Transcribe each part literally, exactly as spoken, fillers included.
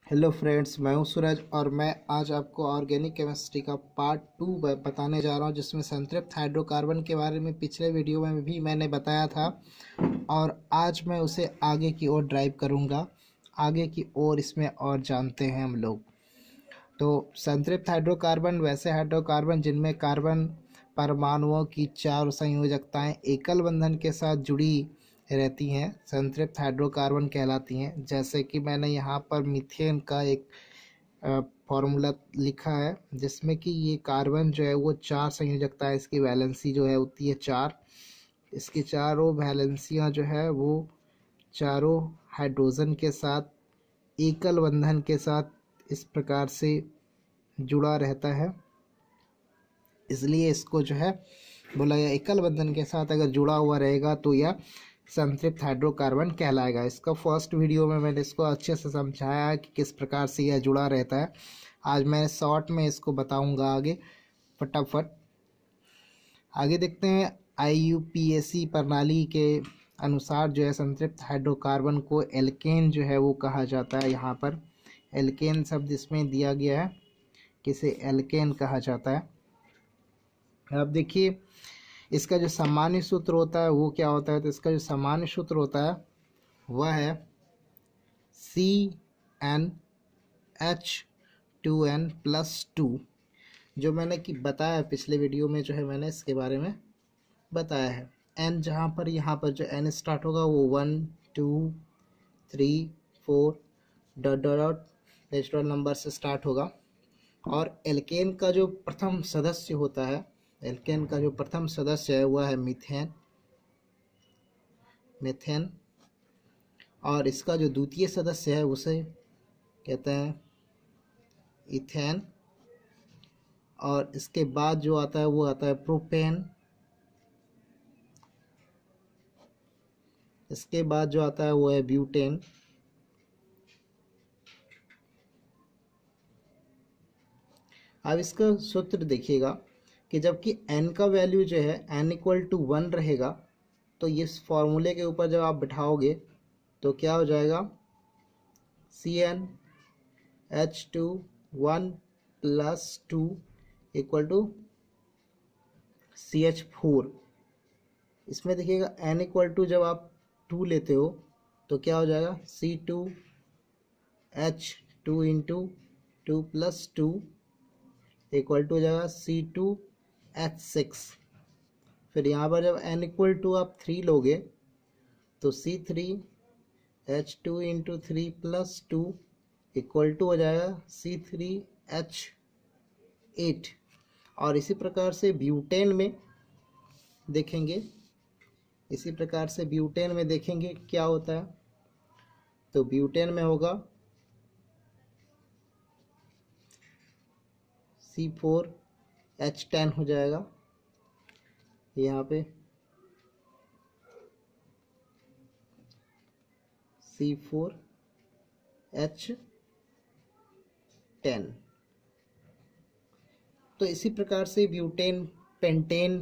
Hello friends, मैं हूं सूरज और मैं आज आपको ऑर्गेनिक केमिस्ट्री का पार्ट टू बताने जा रहा हूं, जिसमें संतृप्त हाइड्रोकार्बन के बारे में पिछले वीडियो में भी मैंने बताया था और आज मैं उसे आगे की ओर ड्राइव करूंगा। आगे की ओर इसमें और जानते हैं हम लोग। तो संतृप्त हाइड्रोकार्बन वैसे हाइड्रोकार्बन जिनमें कार्बन परमाणुओं की चार संयोजकताएं एकल बंधन के साथ जुड़ी रहती हैं संतृप्त हाइड्रोकार्बन कहलाती हैं। जैसे कि मैंने यहाँ पर मीथेन का एक फॉर्मूला लिखा है, जिसमें कि ये कार्बन जो है वो चार संयोजकता है, इसकी वैलेंसी जो है होती है चार। इसकी चारों वैलेंसियाँ जो है वो चारों हाइड्रोजन के साथ एकल बंधन के साथ इस प्रकार से जुड़ा रहता है, इसलिए इसको जो है बोला गया एकल बंधन के साथ अगर जुड़ा हुआ रहेगा तो यह संतृप्त हाइड्रोकार्बन कहलाएगा। इसका फर्स्ट वीडियो में मैंने इसको अच्छे से समझाया कि किस प्रकार से यह जुड़ा रहता है। आज मैं शॉर्ट में इसको बताऊंगा आगे फटाफट। आगे देखते हैं। आई यू पी ए सी प्रणाली के अनुसार जो है संतृप्त हाइड्रोकार्बन को एल्केन जो है वो कहा जाता है। यहाँ पर एल्केन शब्द इसमें दिया गया है, किसे एल्केन कहा जाता है। अब देखिए इसका जो सामान्य सूत्र होता है वो क्या होता है। तो इसका जो सामान्य सूत्र होता है वह है C N H two N plus two, जो मैंने कि बताया पिछले वीडियो में, जो है मैंने इसके बारे में बताया है। एन जहाँ पर यहाँ पर जो एन स्टार्ट होगा वो one two three four dot dot dot natural number से स्टार्ट होगा। और एल्केन का जो प्रथम सदस्य होता है, एल्केन का जो प्रथम सदस्य है वह है मीथेन मीथेन और इसका जो द्वितीय सदस्य है उसे कहते हैं इथेन। और इसके बाद जो आता है वो आता है प्रोपेन। इसके बाद जो आता है वो है ब्यूटेन। अब इसका सूत्र देखिएगा कि जबकि n का वैल्यू जो है n इक्वल टू वन रहेगा, तो इस फॉर्मूले के ऊपर जब आप बिठाओगे तो क्या हो जाएगा, C N H two one plus two equal to C H four. इसमें देखिएगा n इक्वल टू जब आप टू लेते हो तो क्या हो जाएगा, C two H two into two plus two equal to हो जाएगा सी टू एच सिक्स। फिर यहाँ पर जब n इक्वल टू आप थ्री लोगे तो C three H two into three plus two equal to हो जाएगा सी थ्री एच एट। और इसी प्रकार से ब्यूटेन में देखेंगे इसी प्रकार से ब्यूटेन में देखेंगे क्या होता है। तो ब्यूटेन में होगा सी फोर एच टेन हो जाएगा यहाँ पे, सी फोर एच टेन। तो इसी प्रकार से butane, pentane,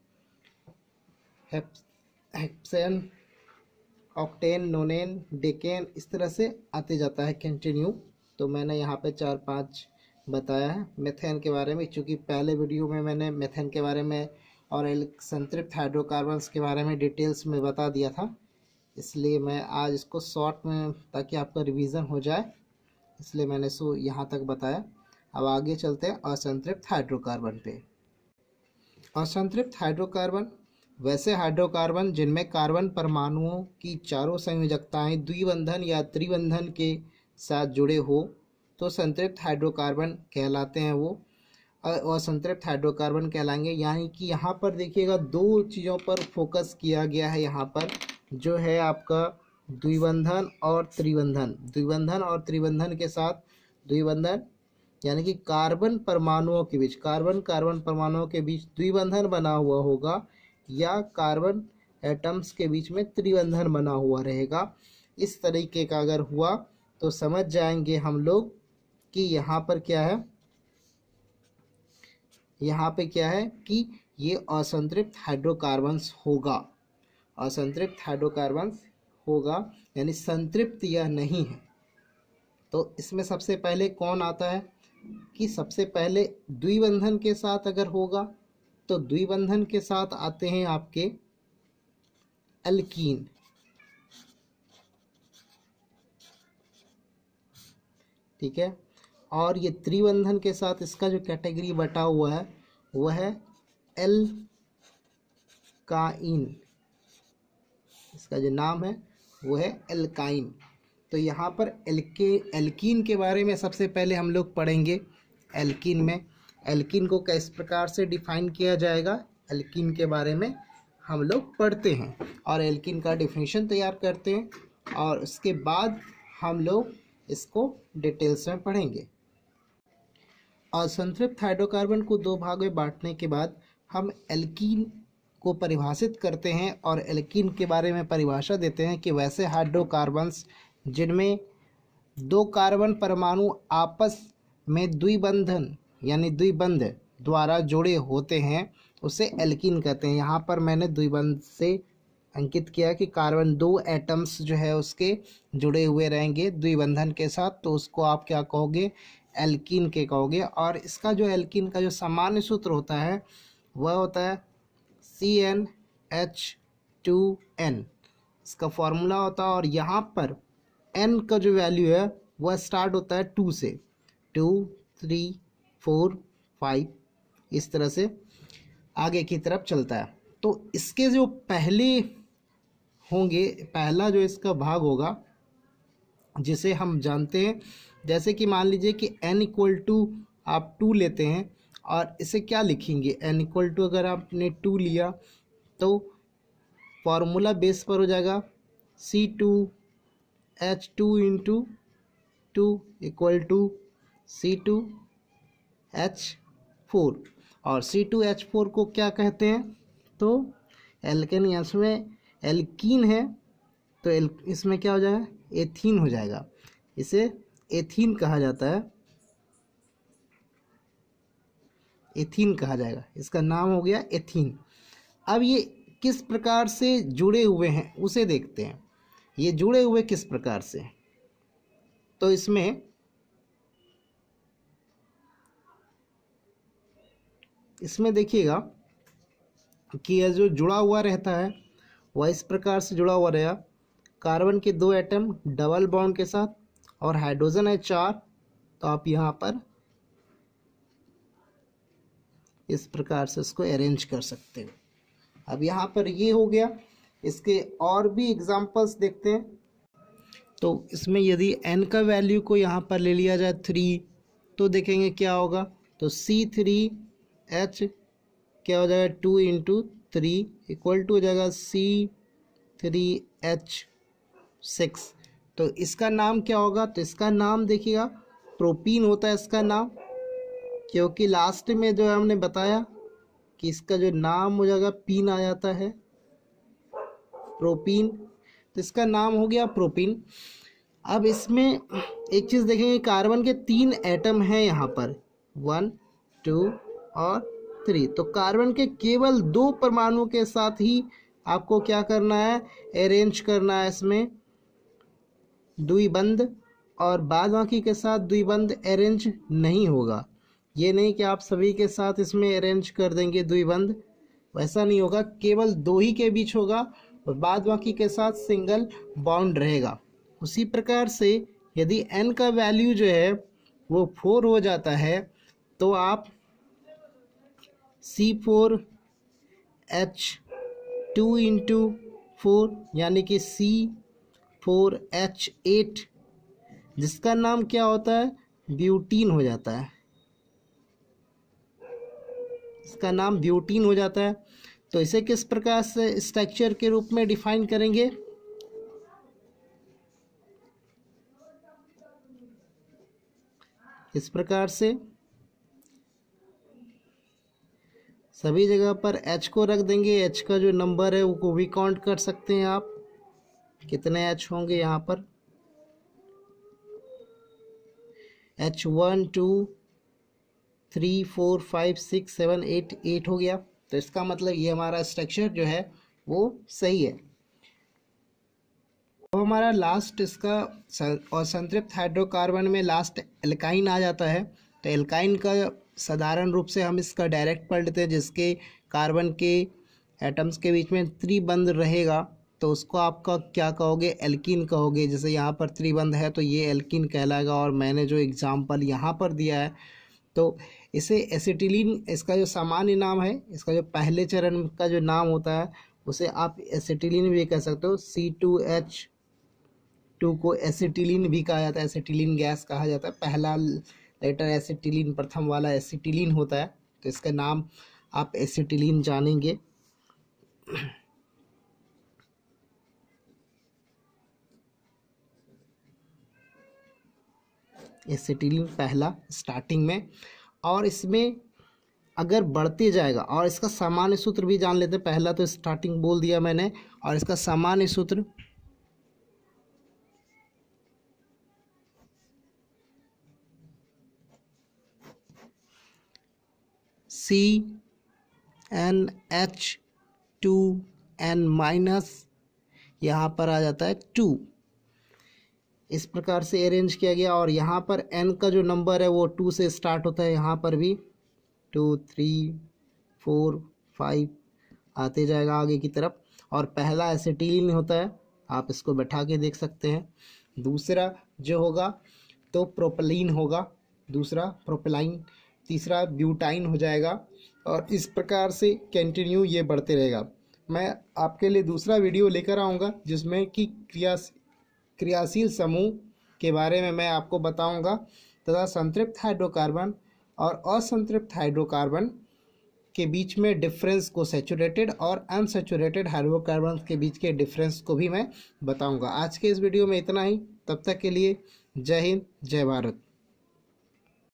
hexane, octane, nonane, decane, इस तरह से आते जाता है कंटिन्यू। तो मैंने यहाँ पे चार पांच बताया है। मेथेन के बारे में, चूँकि पहले वीडियो में मैंने मेथेन के बारे में और संतृप्त हाइड्रोकार्बन्स के बारे में डिटेल्स में बता दिया था, इसलिए मैं आज इसको शॉर्ट में, ताकि आपका रिवीजन हो जाए, इसलिए मैंने इसको यहाँ तक बताया। अब आगे चलते हैं असंतृप्त हाइड्रोकार्बन पे। असंतृप्त हाइड्रोकार्बन वैसे हाइड्रोकार्बन जिनमें कार्बन परमाणुओं की चारों संयोजकताएं द्विबंधन या त्रिबंधन के साथ जुड़े हो तो संतृप्त हाइड्रोकार्बन कहलाते हैं। वो असंतृप्त हाइड्रोकार्बन कहलाएंगे। यानी कि यहाँ पर देखिएगा दो चीज़ों पर फोकस किया गया है। यहाँ पर जो है आपका द्विबंधन और त्रिबंधन, द्विबंधन और त्रिबंधन के साथ द्विबंधन यानी कि कार्बन परमाणुओं के बीच, कार्बन कार्बन परमाणुओं के बीच द्विबंधन बना हुआ होगा या कार्बन एटम्स के बीच में त्रिबंधन बना हुआ रहेगा। इस तरीके का अगर हुआ तो समझ जाएंगे हम लोग कि यहाँ पर क्या है, यहाँ पे क्या है कि ये असंतृप्त हाइड्रोकार्बन्स होगा। असंतृप्त हाइड्रोकार्बन्स होगा यानी संतृप्त यह नहीं है। तो इसमें सबसे पहले कौन आता है कि सबसे पहले द्विबंधन के साथ अगर होगा तो द्विबंधन के साथ आते हैं आपके एल्कीन। ठीक है, और ये त्रिबंधन के साथ इसका जो कैटेगरी बटा हुआ है वह है एल्काइन। इसका जो नाम है वो है एल्काइन। तो यहाँ पर एल्के एल्कीन के बारे में सबसे पहले हम लोग पढ़ेंगे। एल्कीन में एल्कीन को किस प्रकार से डिफाइन किया जाएगा, एल्कीन के बारे में हम लोग पढ़ते हैं और एल्कीन का डिफिनीशन तैयार करते हैं, और उसके बाद हम लोग इसको डिटेल्स में पढ़ेंगे। और संतृप्त हाइड्रोकार्बन को दो भाग में बांटने के बाद हम एल्कीन को परिभाषित करते हैं और एल्कीन के बारे में परिभाषा देते हैं कि वैसे हाइड्रोकार्बन्स जिनमें दो कार्बन परमाणु आपस में द्विबंधन यानी द्विबंध द्वारा जुड़े होते हैं उसे एल्कीन कहते हैं। यहाँ पर मैंने द्विबंध से अंकित किया कि कार्बन दो एटम्स जो है उसके जुड़े हुए रहेंगे द्विबंधन के साथ, तो उसको आप क्या कहोगे, एल्कीन के कहोगे। और इसका जो एल्कीन का जो सामान्य सूत्र होता है वह होता है C N H two N, इसका फॉर्मूला होता है। और यहाँ पर एन का जो वैल्यू है वह स्टार्ट होता है टू से, टू थ्री फोर फाइव, इस तरह से आगे की तरफ चलता है। तो इसके जो पहले होंगे, पहला जो इसका भाग होगा जिसे हम जानते हैं, जैसे कि मान लीजिए कि n इक्वल टू आप टू लेते हैं और इसे क्या लिखेंगे, n इक्वल टू अगर आपने टू लिया तो फॉर्मूला बेस पर हो जाएगा C two H two into two equal to C two H four. और सी टू एच फोर को क्या कहते हैं, तो एल्केन, इसमें एल्कीन है तो एल इसमें क्या हो जाएगा, एथीन हो जाएगा, इसे एथीन कहा जाता है, एथीन कहा जाएगा, इसका नाम हो गया एथीन। अब ये किस प्रकार से जुड़े हुए हैं उसे देखते हैं, ये जुड़े हुए किस प्रकार से। तो इसमें इसमें देखिएगा कि यह जो जुड़ा हुआ रहता है वह इस प्रकार से जुड़ा हुआ रहेगा, कार्बन के दो एटम डबल बॉन्ड के साथ और हाइड्रोजन है चार, तो आप यहाँ पर इस प्रकार से इसको अरेंज कर सकते हो। अब यहाँ पर ये हो गया, इसके और भी एग्जांपल्स देखते हैं। तो इसमें यदि n का वैल्यू को यहाँ पर ले लिया जाए थ्री, तो देखेंगे क्या होगा, तो सी थ्री एच क्या हो जाएगा, two into three equal to हो जाएगा सी थ्री एच सिक्स। तो इसका नाम क्या होगा, तो इसका नाम देखिएगा प्रोपीन होता है इसका नाम, क्योंकि लास्ट में जो हमने बताया कि इसका जो नाम हो जाएगा पीन आ जाता है, प्रोपीन, तो इसका नाम हो गया प्रोपीन। अब इसमें एक चीज़ देखेंगे, कार्बन के तीन एटम हैं यहाँ पर, वन टू और थ्री, तो कार्बन के केवल दो परमाणु के साथ ही आपको क्या करना है, अरेंज करना है इसमें द्विबंध, और बाद बाकी के साथ द्विबंध अरेंज नहीं होगा। ये नहीं कि आप सभी के साथ इसमें अरेंज कर देंगे द्विबंध, वैसा नहीं होगा, केवल दो ही के बीच होगा और बाद बाकी के साथ सिंगल बॉन्ड रहेगा। उसी प्रकार से यदि n का वैल्यू जो है वो फोर हो जाता है तो आप C four H two into four यानी कि सी फोर एच एट, जिसका नाम क्या होता है, ब्यूटीन हो जाता है, इसका नाम ब्यूटीन हो जाता है। तो इसे किस प्रकार से स्ट्रक्चर के रूप में डिफाइन करेंगे, इस प्रकार से सभी जगह पर H को रख देंगे, H का जो नंबर है वो भी काउंट कर सकते हैं आप, कितने H होंगे यहाँ पर, H one two three four five six seven eight, eight हो गया। तो इसका मतलब ये हमारा स्ट्रक्चर जो है वो सही है। अब हमारा लास्ट इसका और संतृप्त हाइड्रोकार्बन में लास्ट एल्काइन आ जाता है। तो एल्काइन का साधारण रूप से हम इसका डायरेक्ट पढ़ लेते हैं, जिसके कार्बन के एटम्स के बीच में त्रिबंध रहेगा तो उसको आपका क्या कहोगे, एल्कीन कहोगे। जैसे यहाँ पर त्रिबंध है तो ये एल्कीन कहलाएगा। और मैंने जो एग्जाम्पल यहाँ पर दिया है तो इसे एसिटिलीन, इसका जो सामान्य नाम है, इसका जो पहले चरण का जो नाम होता है उसे आप एसिटिलीन भी कह सकते हो। सी टू एच टू को एसिटिलीन भी कहा जाता है, एसिटिलीन गैस कहा जाता है। पहला लेटर एसिटिलीन, प्रथम वाला एसिटिलीन होता है, तो इसका नाम आप एसिटिलीन जानेंगे। एसिटिलीन पहला स्टार्टिंग में, और इसमें अगर बढ़ते जाएगा, और इसका सामान्य सूत्र भी जान लेते हैं। पहला तो स्टार्टिंग बोल दिया मैंने, और इसका सामान्य सूत्र C N H two N minus, यहाँ पर आ जाता है टू। इस प्रकार से अरेंज किया गया। और यहाँ पर n का जो नंबर है वो टू से स्टार्ट होता है। यहाँ पर भी टू, थ्री, फोर, फाइव आते जाएगा आगे की तरफ। और पहला एसिटिलीन होता है, आप इसको बैठा के देख सकते हैं। दूसरा जो होगा तो प्रोपेलीन होगा, दूसरा प्रोपेलाइन, तीसरा ब्यूटाइन हो जाएगा। और इस प्रकार से कंटिन्यू ये बढ़ते रहेगा। मैं आपके लिए दूसरा वीडियो लेकर आऊँगा जिसमें कि क्रिया क्रियाशील समूह के बारे में मैं आपको बताऊंगा, तथा संतृप्त हाइड्रोकार्बन और असंतृप्त हाइड्रोकार्बन के बीच में डिफरेंस को, सैचुरेटेड और अनसैचुरेटेड हाइड्रोकार्बन के बीच के डिफरेंस को भी मैं बताऊंगा। आज के इस वीडियो में इतना ही। तब तक के लिए जय हिंद, जय भारत।